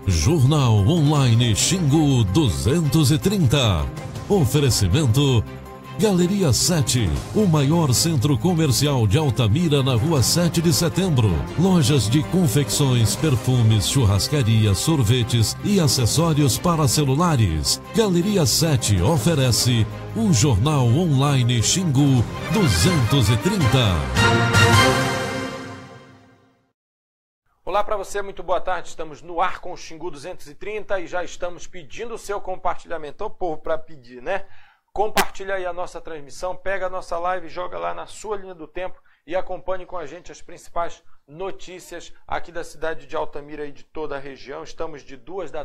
Jornal Online Xingu 230. Oferecimento Galeria 7, o maior centro comercial de Altamira na rua 7 de setembro. Lojas de confecções, perfumes, churrascaria, sorvetes e acessórios para celulares. Galeria 7 oferece o Jornal Online Xingu 230. Olá para você, muito boa tarde. Estamos no ar com o Xingu 230 e já estamos pedindo o seu compartilhamento. Então, povo, para pedir, né? Compartilha aí a nossa transmissão, pega a nossa live, joga lá na sua linha do tempo e acompanhe com a gente as principais notícias aqui da cidade de Altamira e de toda a região. Estamos de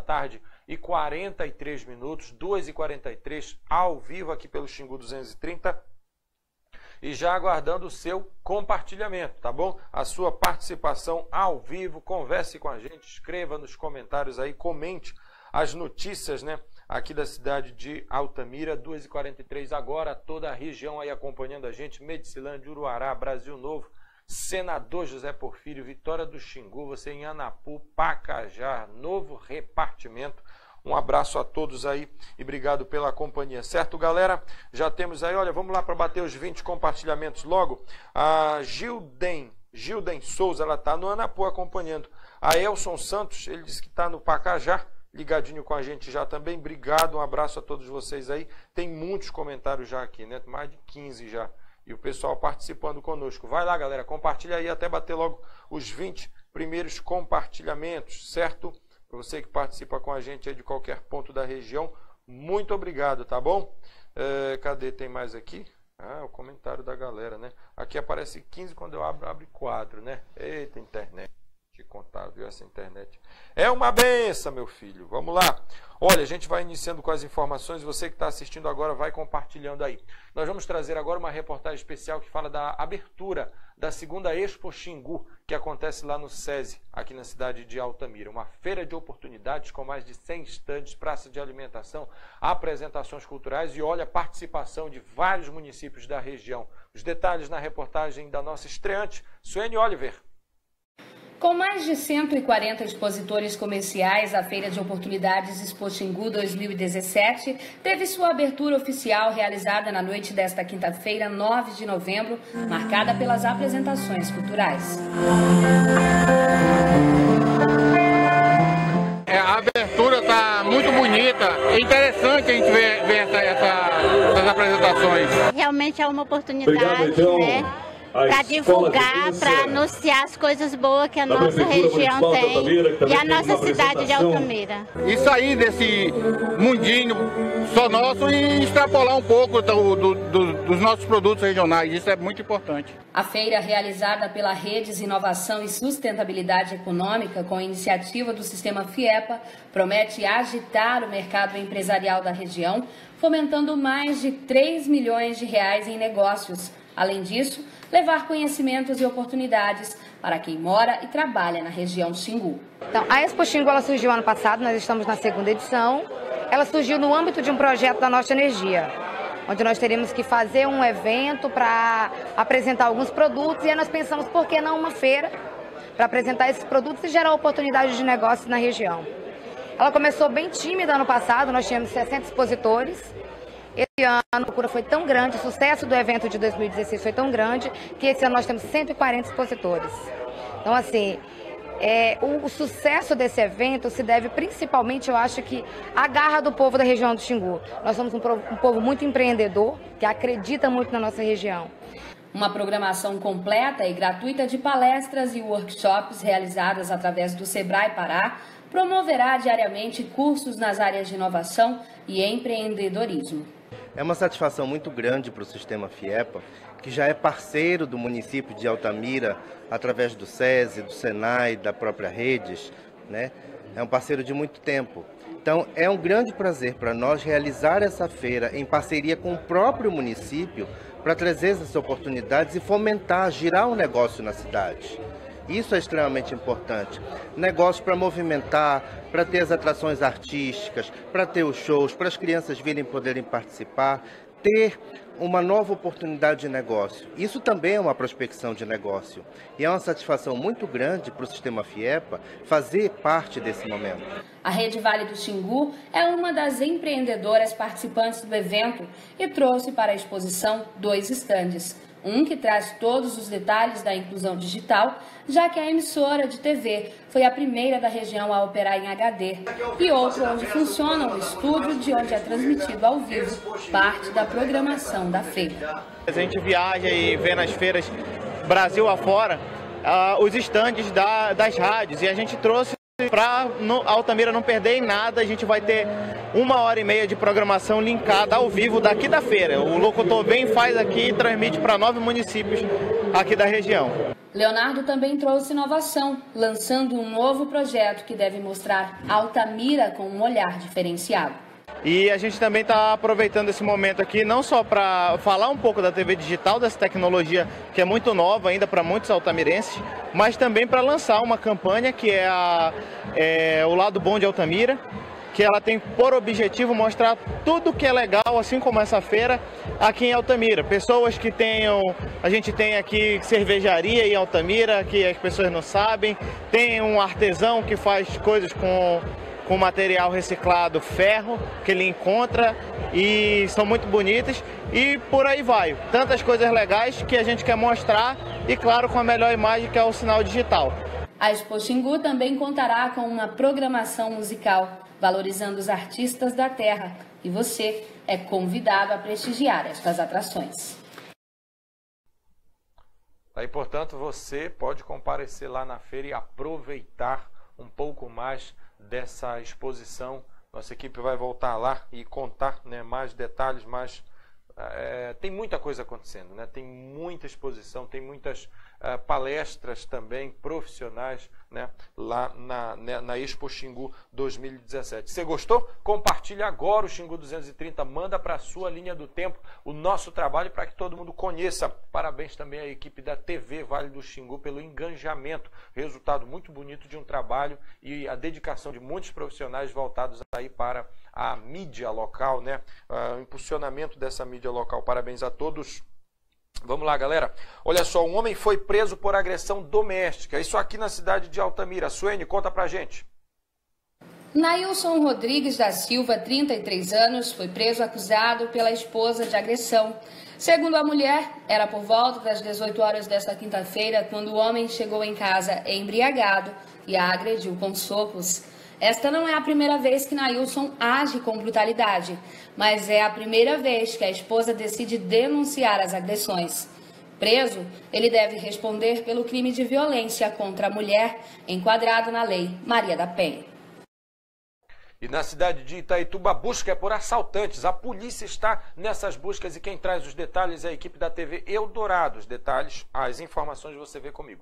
2h43, 2h43, ao vivo aqui pelo Xingu 230. E já aguardando o seu compartilhamento, tá bom? A sua participação ao vivo, converse com a gente, escreva nos comentários aí, comente as notícias, né? Aqui da cidade de Altamira, 2h43 agora, toda a região aí acompanhando a gente, Medicilândia, Uruará, Brasil Novo, Senador José Porfírio, Vitória do Xingu, você em Anapu, Pacajá, novo repartimento. Um abraço a todos aí e obrigado pela companhia, certo, galera? Já temos aí, olha, vamos lá para bater os 20 compartilhamentos logo. A Gilden Souza, ela está no Anapu acompanhando. A Elson Santos, ele disse que está no Pacajá, ligadinho com a gente já também. Obrigado, um abraço a todos vocês aí. Tem muitos comentários já aqui, né? Mais de 15 já. E o pessoal participando conosco. Vai lá, galera, compartilha aí até bater logo os 20 primeiros compartilhamentos, certo? Para você que participa com a gente aí de qualquer ponto da região, muito obrigado, tá bom? Cadê? Tem mais aqui? Ah, o comentário da galera, né? Aqui aparece 15 quando eu abro quadro, né? Eita, internet. Te contar, viu, essa internet. É uma benção, meu filho. Vamos lá. Olha, a gente vai iniciando com as informações. Você que está assistindo agora, vai compartilhando aí. Nós vamos trazer agora uma reportagem especial que fala da abertura da segunda Expo Xingu, que acontece lá no SESI, aqui na cidade de Altamira. Uma feira de oportunidades com mais de 100 estandes, praça de alimentação, apresentações culturais e, olha, a participação de vários municípios da região. Os detalhes na reportagem da nossa estreante, Suene Oliver. Com mais de 140 expositores comerciais, a Feira de Oportunidades Expo Xingu 2017 teve sua abertura oficial realizada na noite desta quinta-feira, 9 de novembro, marcada pelas apresentações culturais. A abertura está muito bonita, é interessante a gente ver essas apresentações. Realmente é uma oportunidade, né? Para divulgar, para anunciar as coisas boas que a nossa região tem e a nossa cidade de Altamira. E sair desse mundinho só nosso e extrapolar um pouco dos nossos produtos regionais, isso é muito importante. A feira, realizada pela Redes Inovação e Sustentabilidade Econômica, com iniciativa do Sistema FIEPA, promete agitar o mercado empresarial da região, fomentando mais de 3 milhões de reais em negócios. Além disso, levar conhecimentos e oportunidades para quem mora e trabalha na região Xingu. Então, a Expo Xingu ela surgiu ano passado, nós estamos na segunda edição. Ela surgiu no âmbito de um projeto da Nossa Energia, onde nós teríamos que fazer um evento para apresentar alguns produtos e aí nós pensamos, por que não uma feira para apresentar esses produtos e gerar oportunidades de negócio na região. Ela começou bem tímida ano passado, nós tínhamos 60 expositores. Esse ano a procura foi tão grande, o sucesso do evento de 2016 foi tão grande, que esse ano nós temos 140 expositores. Então, assim, o sucesso desse evento se deve principalmente, eu acho que, à garra do povo da região do Xingu. Nós somos um povo muito empreendedor, que acredita muito na nossa região. Uma programação completa e gratuita de palestras e workshops realizadas através do Sebrae Pará promoverá diariamente cursos nas áreas de inovação e empreendedorismo. É uma satisfação muito grande para o Sistema FIEPA, que já é parceiro do município de Altamira, através do SESI, do SENAI, da própria Redes, né? É um parceiro de muito tempo. Então, é um grande prazer para nós realizar essa feira em parceria com o próprio município para trazer essas oportunidades e fomentar, girar um negócio na cidade. Isso é extremamente importante. Negócio para movimentar, para ter as atrações artísticas, para ter os shows, para as crianças virem poderem participar. ter uma nova oportunidade de negócio. Isso também é uma prospecção de negócio. E é uma satisfação muito grande para o sistema FIEPA fazer parte desse momento. A Rede Vale do Xingu é uma das empreendedoras participantes do evento e trouxe para a exposição 2 estandes. Um que traz todos os detalhes da inclusão digital, já que a emissora de TV foi a primeira da região a operar em HD, e outro onde funciona o estúdio de onde é transmitido ao vivo parte da programação da feira. A gente viaja e vê nas feiras Brasil afora os estandes das rádios, e a gente trouxe para Altamira não perder em nada. A gente vai ter 1h30 de programação linkada ao vivo daqui da feira. O locutor vem, faz aqui e transmite para 9 municípios aqui da região. Leonardo também trouxe inovação, lançando um novo projeto que deve mostrar Altamira com um olhar diferenciado. E a gente também está aproveitando esse momento aqui não só para falar um pouco da TV digital, dessa tecnologia que é muito nova ainda para muitos altamirenses, mas também para lançar uma campanha que é o Lado Bom de Altamira, que ela tem por objetivo mostrar tudo que é legal, assim como essa feira, aqui em Altamira. Pessoas que a gente tem aqui cervejaria em Altamira, que as pessoas não sabem, tem um artesão que faz coisas com material reciclado, ferro, que ele encontra, e são muito bonitas, e por aí vai. Tantas coisas legais que a gente quer mostrar, e claro, com a melhor imagem, que é o sinal digital. A Expo Xingu também contará com uma programação musical, valorizando os artistas da terra, e você é convidado a prestigiar estas atrações. Aí, portanto, você pode comparecer lá na feira e aproveitar um pouco mais dessa exposição. Nossa equipe vai voltar lá e contar, né, mais detalhes, mas tem muita coisa acontecendo, né? Tem muita exposição, tem muitas palestras também profissionais, né, lá na Expo Xingu 2017. Você gostou? Compartilha agora o Xingu 230, manda para a sua linha do tempo o nosso trabalho para que todo mundo conheça. Parabéns também à equipe da TV Vale do Xingu pelo engajamento, resultado muito bonito de um trabalho e a dedicação de muitos profissionais voltados aí para a mídia local, né? O impulsionamento dessa mídia local. Parabéns a todos. Vamos lá, galera. Olha só, um homem foi preso por agressão doméstica. Isso aqui na cidade de Altamira. Suene, conta pra gente. Nailson Rodrigues da Silva, 33 anos, foi preso acusado pela esposa de agressão. Segundo a mulher, era por volta das 18 horas desta quinta-feira quando o homem chegou em casa embriagado e a agrediu com socos. Esta não é a primeira vez que Nailson age com brutalidade, mas é a primeira vez que a esposa decide denunciar as agressões. Preso, ele deve responder pelo crime de violência contra a mulher, enquadrado na Lei Maria da Penha. E na cidade de Itaituba, a busca é por assaltantes. A polícia está nessas buscas e quem traz os detalhes é a equipe da TV Eldorado. Os detalhes, as informações você vê comigo.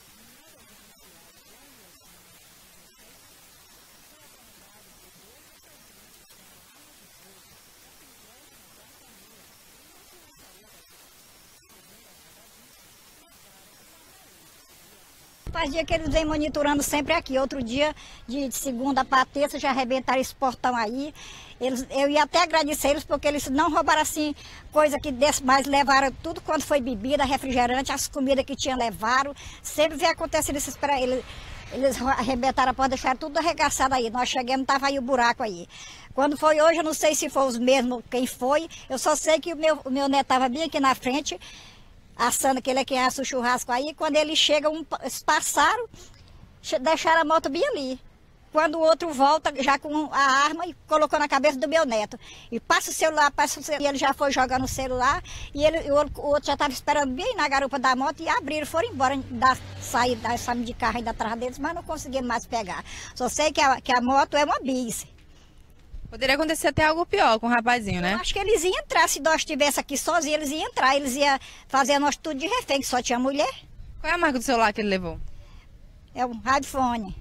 Faz dia que eles vêm monitorando sempre aqui. Outro dia, de segunda para terça, já arrebentaram esse portão aí. Eu ia até agradecer eles, porque eles não roubaram assim coisa que desse, mas levaram tudo quanto foi bebida, refrigerante, as comidas que tinham levaram. Sempre vem acontecendo isso para eles. Eles arrebentaram a porta, deixaram tudo arregaçado aí. Nós chegamos, estava aí o buraco aí. Quando foi hoje, eu não sei se foi os mesmos, quem foi. Eu só sei que o meu neto estava bem aqui na frente, assando, que ele é quem assa o churrasco aí. Quando ele chega, eles passaram, deixaram a moto bem ali. Quando o outro volta já com a arma e colocou na cabeça do meu neto. E passa o celular, e ele já foi jogando o celular. E o outro já estava esperando bem na garupa da moto e abriram, foram embora, saíram de carro ainda atrás deles, mas não conseguiram mais pegar. Só sei que a moto é uma bis. Poderia acontecer até algo pior com o rapazinho, né? Eu acho que eles iam entrar, se nós estivesse aqui sozinhos, eles iam entrar, eles iam fazer nós tudo de refém, que só tinha mulher. Qual é a marca do celular que ele levou? É um Radfone.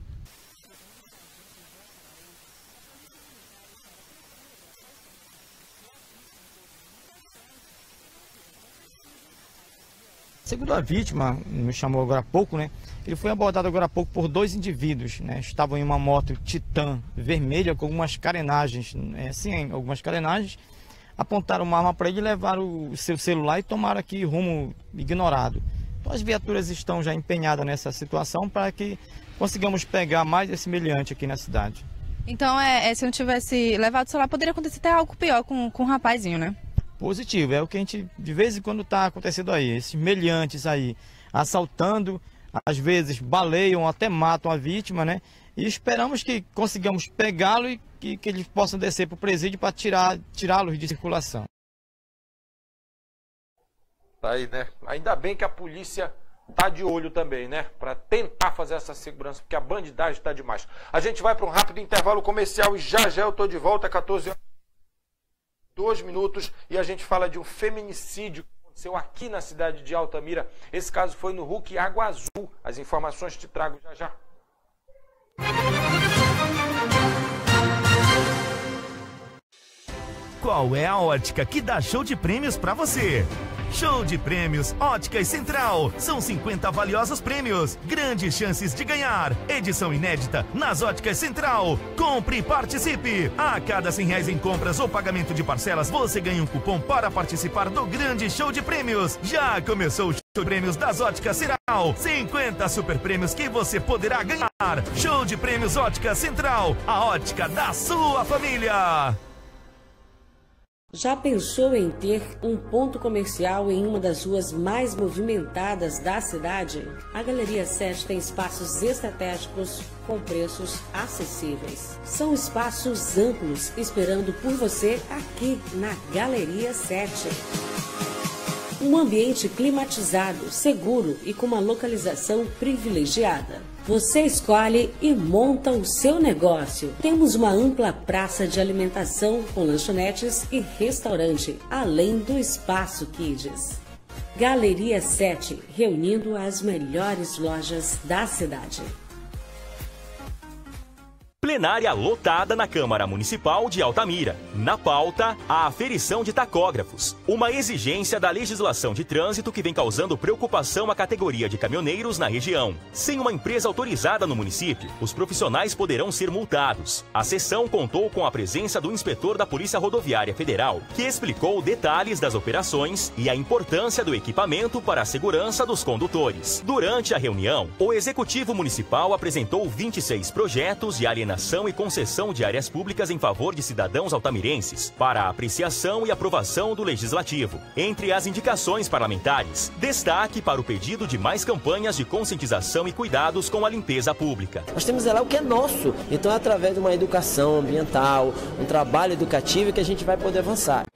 Segundo a vítima, me chamou agora há pouco, né? Ele foi abordado agora há pouco por 2 indivíduos, né? Estavam em uma moto Titan vermelha com algumas carenagens, algumas carenagens. apontaram uma arma para ele e levaram o seu celular e tomaram aqui rumo ignorado. Então as viaturas estão já empenhadas nessa situação para que consigamos pegar mais esse meliante aqui na cidade. Então, se não tivesse levado o celular, poderia acontecer até algo pior com o rapazinho, né? Positivo, é o que a gente de vez em quando está acontecendo aí, esses meliantes aí, assaltando, às vezes baleiam, até matam a vítima, né? E esperamos que consigamos pegá-lo e que eles possam descer para o presídio para tirá-los de circulação. Tá aí, né? Ainda bem que a polícia tá de olho também, né? Para tentar fazer essa segurança, porque a bandidagem está demais. A gente vai para um rápido intervalo comercial e já eu tô de volta, 14 horas, 2 minutos, e a gente fala de um feminicídio que aconteceu aqui na cidade de Altamira. Esse caso foi no RUC Água Azul. As informações te trago já. Qual é a ótica que dá show de prêmios para você? Show de prêmios Óticas Central. São 50 valiosos prêmios. Grandes chances de ganhar. Edição inédita nas Óticas Central. Compre e participe. A cada R$100 em compras ou pagamento de parcelas, você ganha um cupom para participar do grande show de prêmios. Já começou o show de prêmios das Óticas Central. 50 super prêmios que você poderá ganhar. Show de prêmios Óticas Central. A ótica da sua família. Já pensou em ter um ponto comercial em uma das ruas mais movimentadas da cidade? A Galeria 7 tem espaços estratégicos com preços acessíveis. São espaços amplos esperando por você aqui na Galeria 7. Um ambiente climatizado, seguro e com uma localização privilegiada. Você escolhe e monta o seu negócio. Temos uma ampla praça de alimentação com lanchonetes e restaurante, além do espaço Kids. Galeria 7, reunindo as melhores lojas da cidade. Plenária lotada na Câmara Municipal de Altamira. Na pauta, a aferição de tacógrafos, uma exigência da legislação de trânsito que vem causando preocupação à categoria de caminhoneiros na região. Sem uma empresa autorizada no município, os profissionais poderão ser multados. A sessão contou com a presença do inspetor da Polícia Rodoviária Federal, que explicou detalhes das operações e a importância do equipamento para a segurança dos condutores. Durante a reunião, o Executivo Municipal apresentou 26 projetos de alienação e concessão de áreas públicas em favor de cidadãos altamirenses para a apreciação e aprovação do Legislativo. Entre as indicações parlamentares, destaque para o pedido de mais campanhas de conscientização e cuidados com a limpeza pública. Nós temos lá o que é nosso, então é através de uma educação ambiental, um trabalho educativo que a gente vai poder avançar.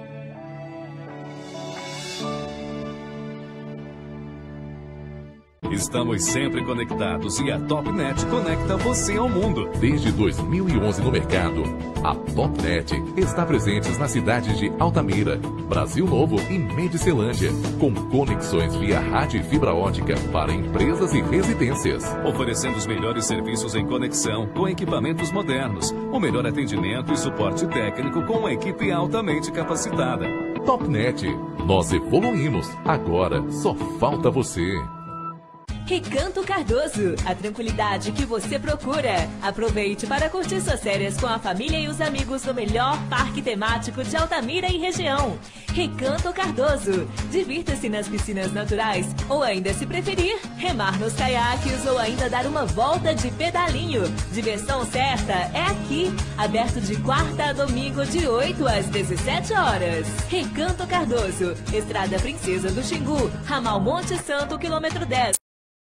Estamos sempre conectados e a Topnet conecta você ao mundo. Desde 2011 no mercado, a Topnet está presente nas cidades de Altamira, Brasil Novo e Medicilândia, com conexões via rádio e fibra ótica para empresas e residências. Oferecendo os melhores serviços em conexão, com equipamentos modernos, o melhor atendimento e suporte técnico com uma equipe altamente capacitada. Topnet, nós evoluímos, agora só falta você. Recanto Cardoso, a tranquilidade que você procura. Aproveite para curtir suas férias com a família e os amigos no melhor parque temático de Altamira e região. Recanto Cardoso. Divirta-se nas piscinas naturais ou ainda, se preferir, remar nos caiaques ou ainda dar uma volta de pedalinho. Diversão certa é aqui. Aberto de quarta a domingo de 8 às 17 horas. Recanto Cardoso, Estrada Princesa do Xingu, ramal Monte Santo, quilômetro 10.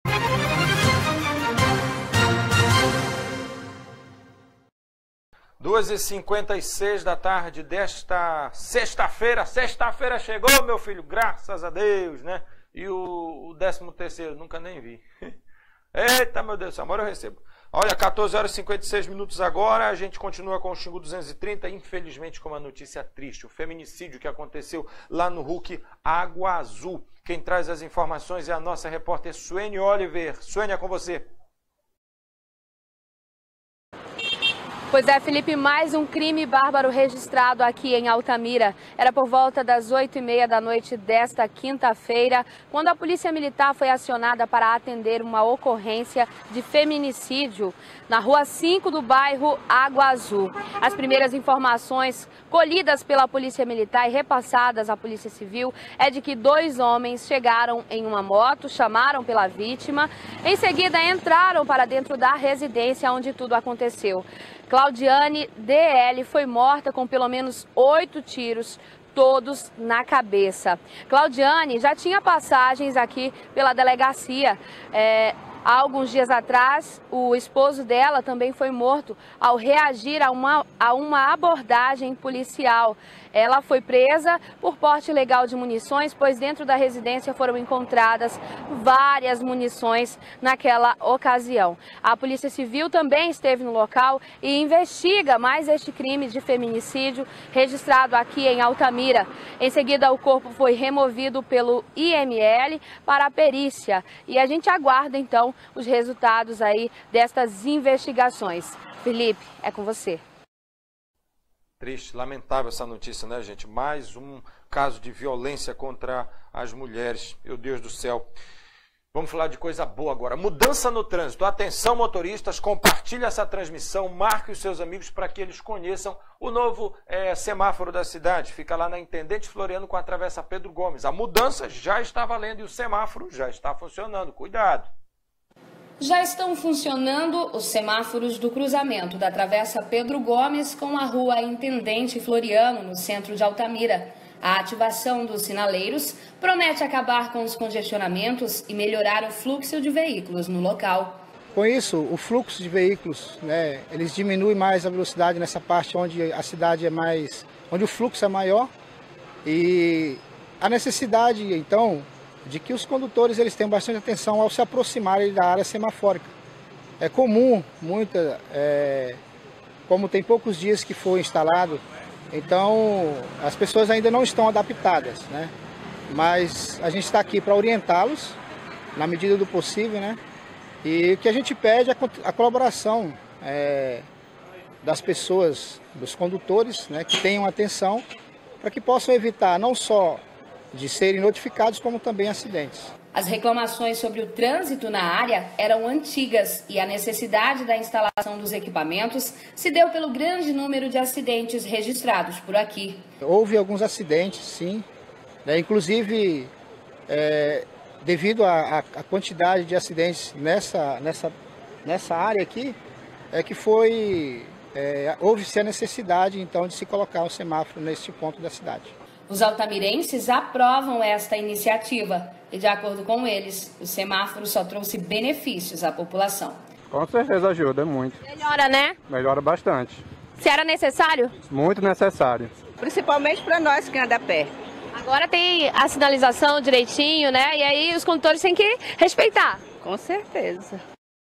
Duas e 56 da tarde desta sexta-feira. Sexta-feira chegou, meu filho, graças a Deus, né? E o 13º, nunca nem vi. Eita, meu Deus, amor, eu recebo. Olha, 14 horas e 56 minutos agora, a gente continua com o Xingu 230, infelizmente com uma notícia triste, o feminicídio que aconteceu lá no RUC Água Azul. Quem traz as informações é a nossa repórter Suene Oliver. Suene, é com você. Pois é, Felipe, mais um crime bárbaro registrado aqui em Altamira. Era por volta das 8h30 da noite desta quinta-feira, quando a Polícia Militar foi acionada para atender uma ocorrência de feminicídio na Rua 5 do bairro Água Azul. As primeiras informações colhidas pela Polícia Militar e repassadas à Polícia Civil é de que 2 homens chegaram em uma moto, chamaram pela vítima, em seguida entraram para dentro da residência onde tudo aconteceu. Claudiane D.L. foi morta com pelo menos 8 tiros, todos na cabeça. Claudiane já tinha passagens aqui pela delegacia. Há alguns dias atrás, o esposo dela também foi morto ao reagir a uma abordagem policial. Ela foi presa por porte ilegal de munições, pois dentro da residência foram encontradas várias munições naquela ocasião. A Polícia Civil também esteve no local e investiga mais este crime de feminicídio registrado aqui em Altamira. Em seguida, o corpo foi removido pelo IML para a perícia e a gente aguarda então os resultados aí destas investigações. Felipe, é com você. Triste, lamentável essa notícia, né, gente? Mais um caso de violência contra as mulheres. Meu Deus do céu. Vamos falar de coisa boa agora. Mudança no trânsito. Atenção, motoristas, compartilhe essa transmissão, marque os seus amigos para que eles conheçam o novo semáforo da cidade. Fica lá na Intendente Floriano com a Travessa Pedro Gomes. A mudança já está valendo e o semáforo já está funcionando. Cuidado. Já estão funcionando os semáforos do cruzamento da Travessa Pedro Gomes com a Rua Intendente Floriano, no centro de Altamira. A ativação dos sinaleiros promete acabar com os congestionamentos e melhorar o fluxo de veículos no local. Com isso, o fluxo de veículos, eles diminuem mais a velocidade nessa parte onde a cidade é mais, onde o fluxo é maior, e a necessidade, então, de que os condutores eles tenham bastante atenção ao se aproximarem da área semafórica. É comum, como tem poucos dias que foi instalado, então as pessoas ainda não estão adaptadas, né? Mas a gente está aqui para orientá-los, na medida do possível, né? E o que a gente pede é a colaboração das pessoas, dos condutores, né, que tenham atenção, para que possam evitar não só de serem notificados, como também acidentes. As reclamações sobre o trânsito na área eram antigas e a necessidade da instalação dos equipamentos se deu pelo grande número de acidentes registrados por aqui. Houve alguns acidentes, sim, inclusive devido à quantidade de acidentes nessa área aqui, houve-se a necessidade então de se colocar um semáforo neste ponto da cidade. Os altamirenses aprovam esta iniciativa e, de acordo com eles, o semáforo só trouxe benefícios à população. Com certeza ajuda muito. Melhora, né? Melhora bastante. Se era necessário? Muito necessário. Principalmente para nós que anda a pé. Agora tem a sinalização direitinho, né? E aí os condutores têm que respeitar. Com certeza.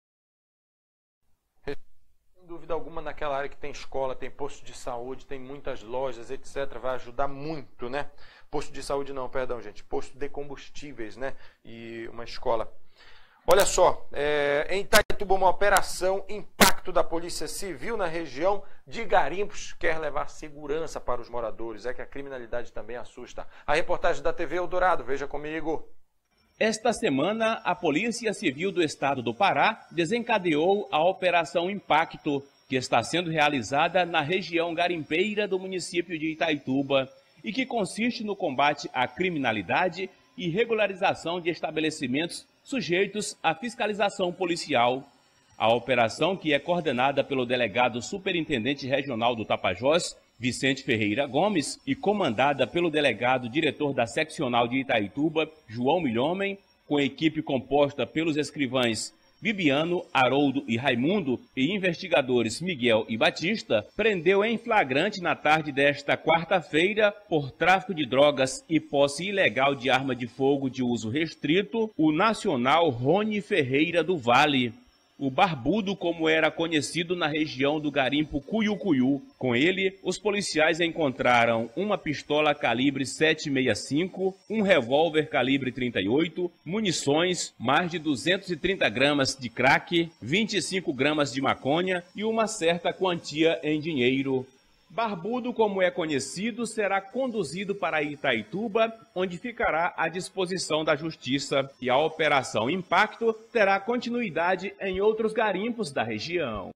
Sem dúvida alguma, naquela área que tem escola, tem posto de saúde, tem muitas lojas, etc., vai ajudar muito, né? Posto de saúde não, perdão, gente. Posto de combustíveis, né? E uma escola. Olha só, em Itaituba, uma operação impacto da Polícia Civil na região de Garimpos quer levar segurança para os moradores. É que a criminalidade também assusta. A reportagem da TV Eldorado, veja comigo. Esta semana, a Polícia Civil do Estado do Pará desencadeou a Operação Impacto, que está sendo realizada na região garimpeira do município de Itaituba e que consiste no combate à criminalidade e regularização de estabelecimentos sujeitos à fiscalização policial. A operação, que é coordenada pelo delegado superintendente regional do Tapajós, Vicente Ferreira Gomes, e comandada pelo delegado diretor da seccional de Itaituba, João Milhomem, com equipe composta pelos escrivães Bibiano, Haroldo e Raimundo e investigadores Miguel e Batista, prendeu em flagrante na tarde desta quarta-feira, por tráfico de drogas e posse ilegal de arma de fogo de uso restrito, o nacional Rony Ferreira do Vale. o Barbudo, como era conhecido na região do garimpo Cuyucuyu. Com ele, os policiais encontraram uma pistola calibre 7,65, um revólver calibre 38, munições, mais de 230 gramas de crack, 25 gramas de maconha e uma certa quantia em dinheiro. Barbudo, como é conhecido, será conduzido para Itaituba, onde ficará à disposição da Justiça, e a Operação Impacto terá continuidade em outros garimpos da região.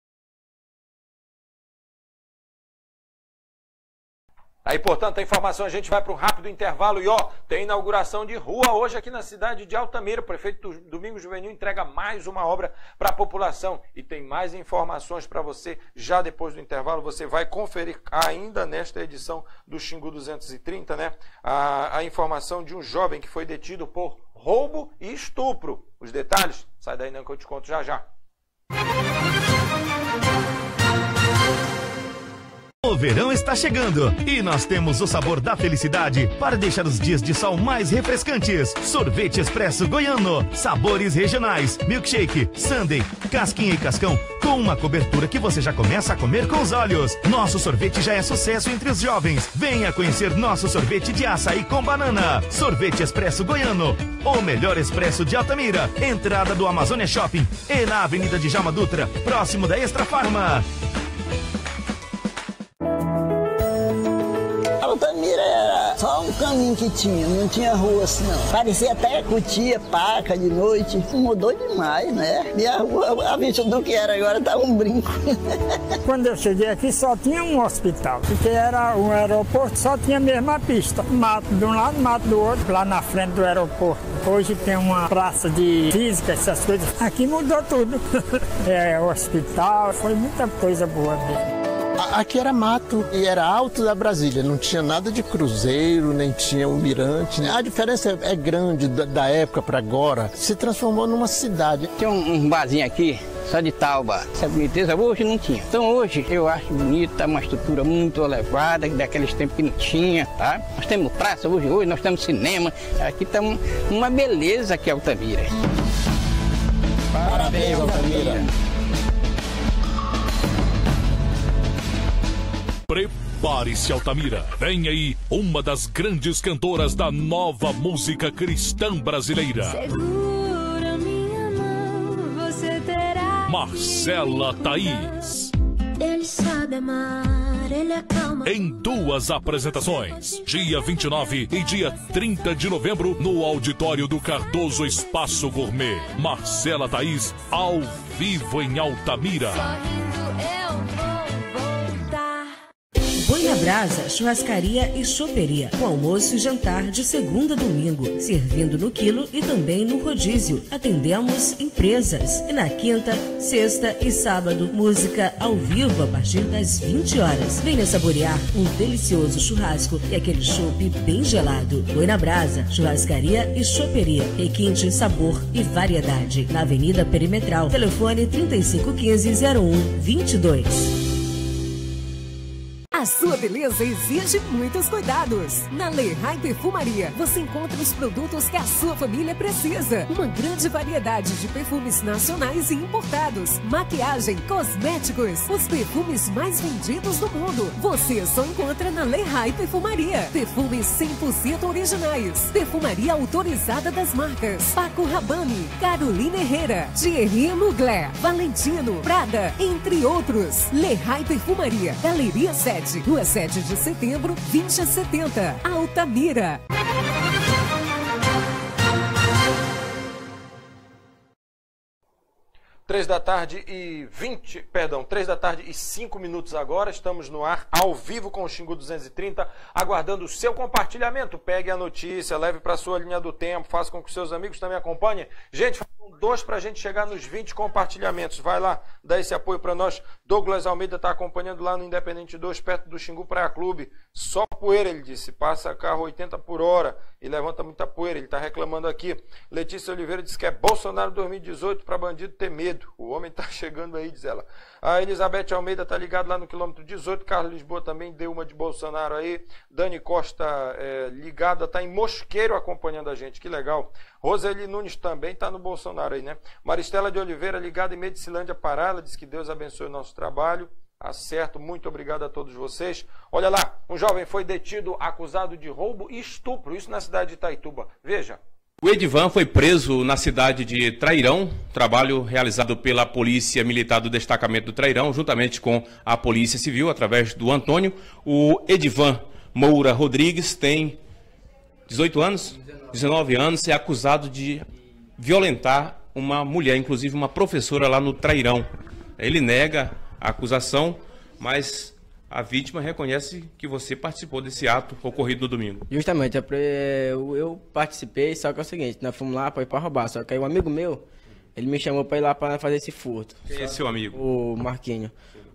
Aí, portanto, a informação, a gente vai para um rápido intervalo e, ó, tem inauguração de rua hoje aqui na cidade de Altamira. O prefeito Domingos Juvenil entrega mais uma obra para a população e tem mais informações para você já depois do intervalo. Você vai conferir ainda nesta edição do Xingu 230, né? A informação de um jovem que foi detido por roubo e estupro. Os detalhes, sai daí não que eu te conto já já. O verão está chegando e nós temos o sabor da felicidade para deixar os dias de sol mais refrescantes. Sorvete Expresso Goiano, sabores regionais, milkshake, sundae, casquinha e cascão, com uma cobertura que você já começa a comer com os olhos. Nosso sorvete já é sucesso entre os jovens. Venha conhecer nosso sorvete de açaí com banana. Sorvete Expresso Goiano, o melhor expresso de Altamira. Entrada do Amazônia Shopping e na Avenida de Djalma Dutra, próximo da Extra Farma. Altamira era só um caminho que tinha, não tinha rua assim não. Parecia até cutia, paca de noite. Mudou demais, né? E a rua, a vista do que era agora tá um brinco. Quando eu cheguei aqui só tinha um hospital, porque era um aeroporto, só tinha a mesma pista. Mato de um lado, mato do outro, lá na frente do aeroporto. Hoje tem uma praça de física, essas coisas. Aqui mudou tudo. É, hospital, foi muita coisa boa mesmo. Aqui era mato e era alto da Brasília, não tinha nada de cruzeiro, nem tinha o mirante. A diferença é grande da época para agora, se transformou numa cidade. Tinha um barzinho aqui, só de tauba, essa boniteza hoje não tinha. Então hoje eu acho bonita, uma estrutura muito elevada, daqueles tempos que não tinha, tá? Nós temos praça hoje nós temos cinema, aqui está uma beleza aqui Altamira. Parabéns, Altamira. Prepare-se, Altamira. Vem aí uma das grandes cantoras da nova música cristã brasileira. Segura minha mão, você terá. Marcela Thaís. Ele sabe amar, ele acalma. Em duas apresentações, dia 29 e dia 30 de novembro, no auditório do Cardoso Espaço Gourmet. Marcela Thaís, ao vivo em Altamira. Boi na Brasa, churrascaria e choperia, com almoço e jantar de segunda a domingo, servindo no quilo e também no rodízio. Atendemos empresas. E na quinta, sexta e sábado, música ao vivo a partir das 20 horas. Venha saborear um delicioso churrasco e aquele chopp bem gelado. Boi na Brasa, churrascaria e choperia, requinte, sabor e variedade. Na Avenida Perimetral, telefone 3515-0122. A sua beleza exige muitos cuidados. Na Lehigh Perfumaria, você encontra os produtos que a sua família precisa. Uma grande variedade de perfumes nacionais e importados, maquiagem, cosméticos, os perfumes mais vendidos do mundo. Você só encontra na Lehigh Perfumaria. Perfumes 100% originais. Perfumaria autorizada das marcas Paco Rabanne, Carolina Herrera, Thierry Mugler, Valentino, Prada, entre outros. Lehigh Perfumaria, Galeria 7. Rua 7 de setembro, 2070, Altamira. 3 da tarde e 5 minutos agora, estamos no ar, ao vivo com o Xingu 230, aguardando o seu compartilhamento. Pegue a notícia, leve para a sua linha do tempo, faça com que seus amigos também acompanhem. Gente, faltam 2 para a gente chegar nos 20 compartilhamentos. Vai lá, dá esse apoio para nós. Douglas Almeida está acompanhando lá no Independente 2, perto do Xingu Praia Clube. Só poeira, ele disse, passa carro 80 por hora e levanta muita poeira, ele está reclamando aqui. Letícia Oliveira disse que é Bolsonaro 2018 para bandido ter medo. O homem está chegando aí, diz ela. A Elizabeth Almeida está ligado lá no quilômetro 18. Carlos Lisboa também deu uma de Bolsonaro aí. Dani Costa ligada, está em Mosqueiro acompanhando a gente. Que legal. Roseli Nunes também está no Bolsonaro aí, né? Maristela de Oliveira, ligada em Medicilândia, Pará, ela diz que Deus abençoe o nosso trabalho. Acerto, muito obrigado a todos vocês. Olha lá, um jovem foi detido acusado de roubo e estupro, isso na cidade de Itaituba. Veja. O Edivan foi preso na cidade de Trairão, trabalho realizado pela Polícia Militar do Destacamento do Trairão, juntamente com a Polícia Civil, através do Antônio. O Edivan Moura Rodrigues tem 18 anos, 19 anos, é acusado de violentar uma mulher, inclusive uma professora lá no Trairão. Ele nega a acusação, mas a vítima reconhece que você participou desse ato ocorrido no domingo. Justamente, eu participei, só que é o seguinte, nós fomos lá para ir para roubar, só que aí um amigo meu, ele me chamou para ir lá para fazer esse furto. Quem é seu amigo? O Marquinho.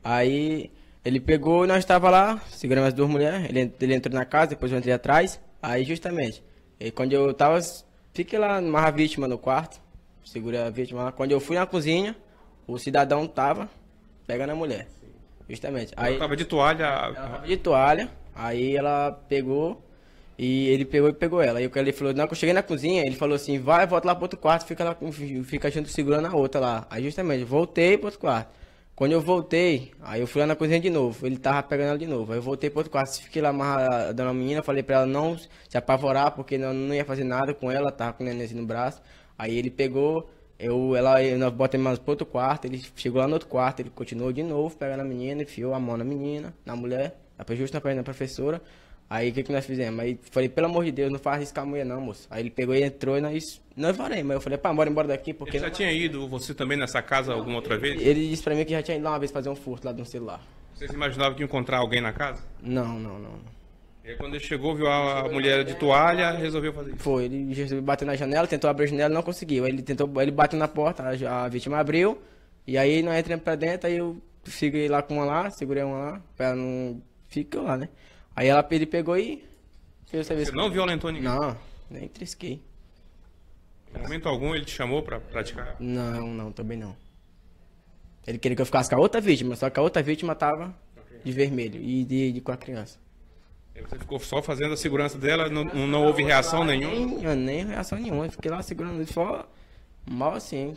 Aí ele pegou e nós estávamos lá, segurando as duas mulheres, ele entrou na casa, depois eu entrei atrás, aí justamente, e quando eu tava, fiquei lá, mais a vítima no quarto, segurei a vítima lá, quando eu fui na cozinha, o cidadão tava pegando a mulher. Justamente. Aí, ela tava de toalha. Ela tava de toalha, aí ela pegou, e ele pegou ela. Aí ele falou, não, que eu cheguei na cozinha, ele falou assim, vai, volta lá pro outro quarto, fica junto segurando a outra lá. Aí justamente, voltei pro outro quarto. Quando eu voltei, aí eu fui lá na cozinha de novo, ele tava pegando ela de novo. Aí eu voltei pro outro quarto, fiquei lá amarrado na menina, falei pra ela não se apavorar, porque não ia fazer nada com ela, tava com o nenenzinho no braço. Aí ele pegou... nós botamos mais pro outro quarto, ele chegou lá no outro quarto, ele continuou de novo, pegando a menina, enfiou a mão na menina, na mulher, justo na perna da professora. Aí o que nós fizemos? Aí falei, pelo amor de Deus, não faz isso com a mulher não, moço. Aí ele pegou e entrou e nós varemos. Mas eu falei, pá, bora embora daqui, porque... Ele já tinha ido, você também, nessa casa alguma outra vez? Ele disse pra mim que já tinha ido lá uma vez fazer um furto lá de um celular. Vocês imaginavam que ia encontrar alguém na casa? Não. E aí quando ele chegou, viu a mulher de toalha, resolveu fazer isso? Foi, ele resolveu bater na janela, tentou abrir a janela, não conseguiu. Aí ele bateu na porta, a vítima abriu, e aí nós entramos pra dentro, aí eu fiquei lá com uma lá, segurei uma lá, pra ela não ficar lá, né? Aí ele pegou e fez o serviço. Você não violentou ninguém? Não, nem trisquei. Em momento algum ele te chamou pra praticar? Não, também não. Ele queria que eu ficasse com a outra vítima, só que a outra vítima tava de vermelho e com a criança. Você ficou só fazendo a segurança dela, não houve reação nenhuma? Nem reação nenhuma, eu fiquei lá segurando só mal assim.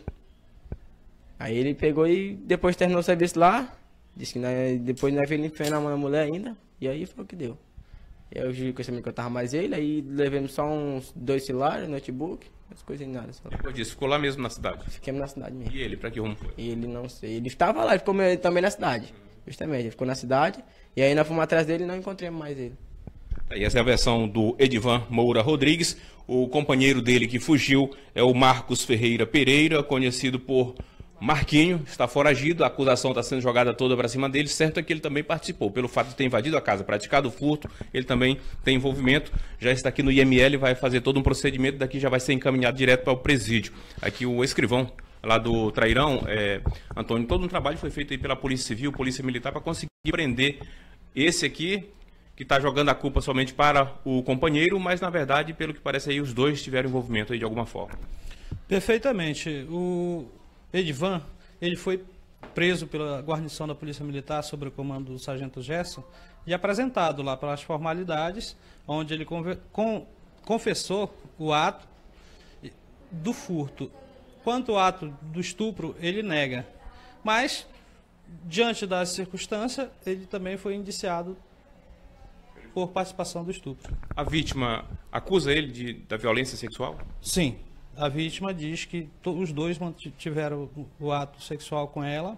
Aí ele pegou e depois terminou o serviço lá, disse que depois nós veio enfiar na mão da mulher ainda, e aí foi o que deu. Eu juro que eu tava mais ele, aí levamos só uns 2 celulares, notebook, as coisas nada. Só. Depois disso, ficou lá mesmo na cidade? Fiquemos na cidade mesmo. E ele, pra que rumo foi? Ele não sei, ele estava lá, ele ficou também na cidade, justamente, ele ficou na cidade, e aí nós fomos atrás dele e não encontramos mais ele. E essa é a versão do Edivan Moura Rodrigues. O companheiro dele que fugiu é o Marcos Ferreira Pereira, conhecido por Marquinho, está foragido, a acusação está sendo jogada toda para cima dele. Certo é que ele também participou, pelo fato de ter invadido a casa, praticado o furto, ele também tem envolvimento. Já está aqui no IML, vai fazer todo um procedimento, daqui já vai ser encaminhado direto para o presídio. Aqui o escrivão lá do Trairão, Antônio, todo um trabalho foi feito aí pela Polícia Civil, Polícia Militar, para conseguir prender esse aqui, que está jogando a culpa somente para o companheiro, mas na verdade, pelo que parece aí, os dois tiveram envolvimento aí de alguma forma. Perfeitamente. O Edivan, ele foi preso pela guarnição da Polícia Militar sob o comando do sargento Gerson e apresentado lá para as formalidades, onde ele confessou o ato do furto. Quanto ao ato do estupro, ele nega. Mas, diante da circunstância, ele também foi indiciado por participação do estupro. A vítima acusa ele da violência sexual? Sim. A vítima diz que os dois tiveram o ato sexual com ela,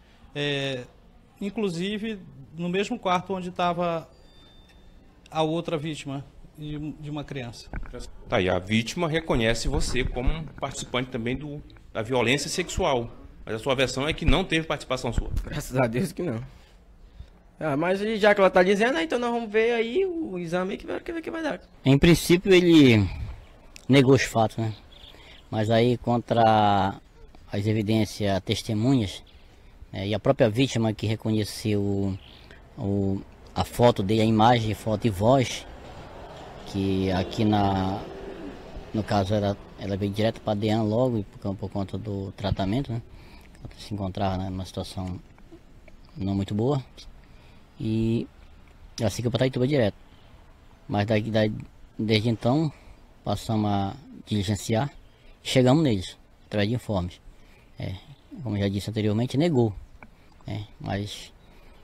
inclusive no mesmo quarto onde estava a outra vítima de uma criança. Tá aí, a vítima reconhece você como participante também da violência sexual, mas a sua versão é que não teve participação sua. Graças a Deus que não. Mas já que ela está dizendo, então nós vamos ver aí o exame que vai dar. Em princípio ele negou os fatos, né? Mas aí contra as evidências testemunhas, e a própria vítima que reconheceu a foto dele, a imagem, foto e voz, que aqui no caso ela veio direto para a DEAN logo por conta do tratamento, né? Ela se encontrava numa situação não muito boa. E ela seguiu para Itaituba direto. Mas desde então passamos a diligenciar chegamos neles, através de informes. Como já disse anteriormente, negou. Mas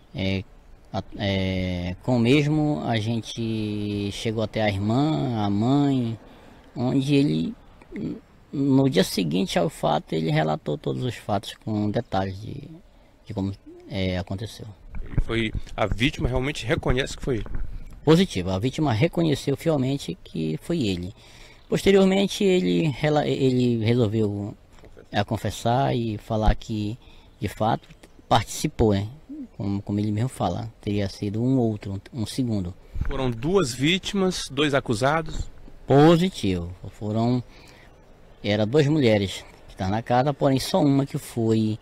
com o mesmo a gente chegou até a irmã, a mãe, onde ele, no dia seguinte ao fato, ele relatou todos os fatos com detalhes de como aconteceu. A vítima realmente reconhece que foi ele? Positivo, a vítima reconheceu fielmente que foi ele. Posteriormente ele resolveu confessar e falar que de fato participou, como ele mesmo fala, teria sido um segundo. Foram 2 vítimas, 2 acusados? Positivo, eram 2 mulheres que estavam na casa, porém só uma que foi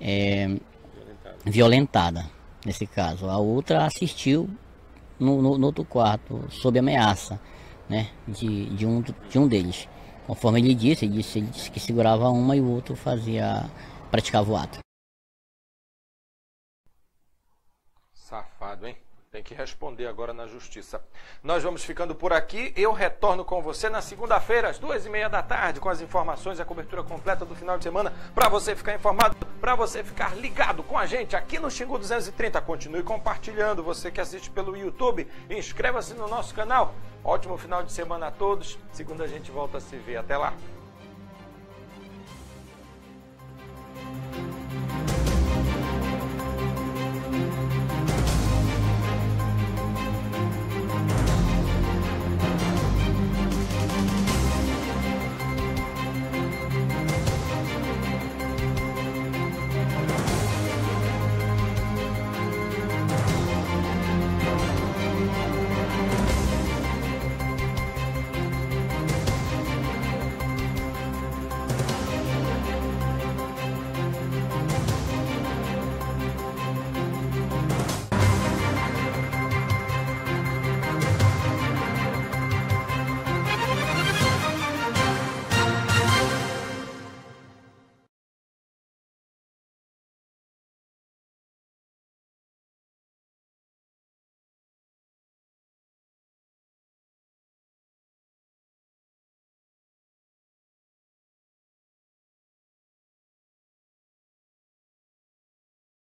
violentada, nesse caso. A outra assistiu no outro quarto, sob ameaça, né, de um deles. Conforme ele disse que segurava uma e o outro praticava o ato. Safado, hein? Tem que responder agora na justiça. Nós vamos ficando por aqui. Eu retorno com você na segunda-feira, às 2h30 da tarde, com as informações e a cobertura completa do final de semana, para você ficar informado, para você ficar ligado com a gente aqui no Xingu 230. Continue compartilhando. Você que assiste pelo YouTube, inscreva-se no nosso canal. Ótimo final de semana a todos. Segunda a gente volta a se ver. Até lá.